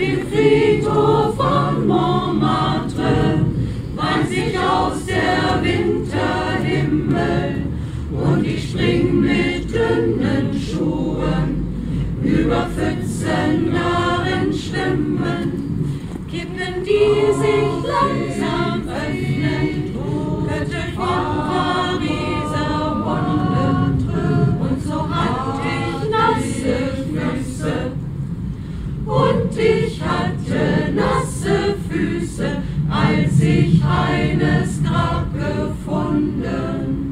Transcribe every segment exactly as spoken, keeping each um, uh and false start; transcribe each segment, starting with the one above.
dem Friedhof von Montmartre weint sich aus der Winterhimmel und ich spring mit dünnen Schuhen über Pfützen darin schwimmen, Kippen, die sich langsam öffnen, Göttel von Pariser Wunden, und so hatt ich nasse Füße, und ich hatte nasse Füße, als ich Heines Grab gefunden.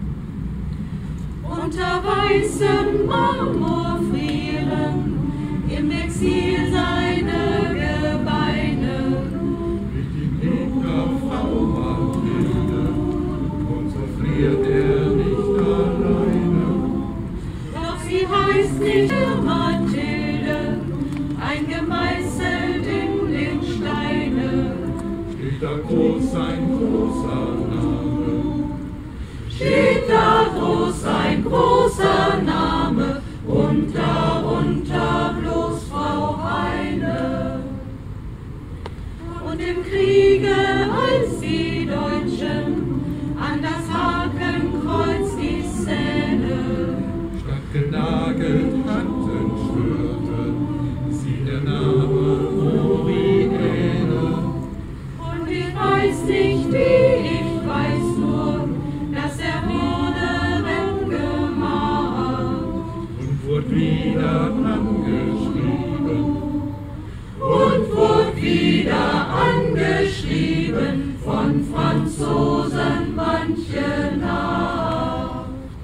Unter weißem Marmor frieren im Exil seine Gebeine. Mit ihm liegt der Frau Mathilde, und so friert er nicht alleine. Doch sie heißt nicht Mathilde, eingemeißelt in den Steine. Steht da groß ein großer Name, Steht da groß ein großer Name und darunter bloß Frau Heine. Und im Kriege, als die Deutschen an das Hakenkreuz die Seine statt genagelt hatten, schwörte sie der Name Moriäne. Und ich weiß nicht wie, ich weiß nur, dass er wurde weggemacht Und wurde wieder angeschrieben, und wurde wieder angeschrieben von Franzosen manche Nacht.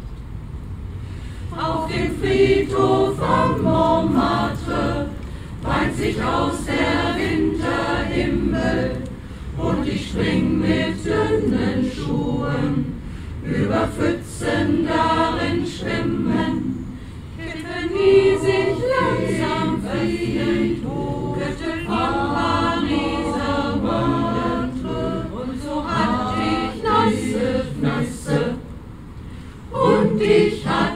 Auf dem Friedhof am Montmartre weint sich aus der Winterhimmel und ich spring mit dünnen Schuhen über Pfützen darin schwimmen, Kippen, die sich langsam öffnen, Göttel von Pariser Wunden, und so hatt ich nasse Füße, und ich hatt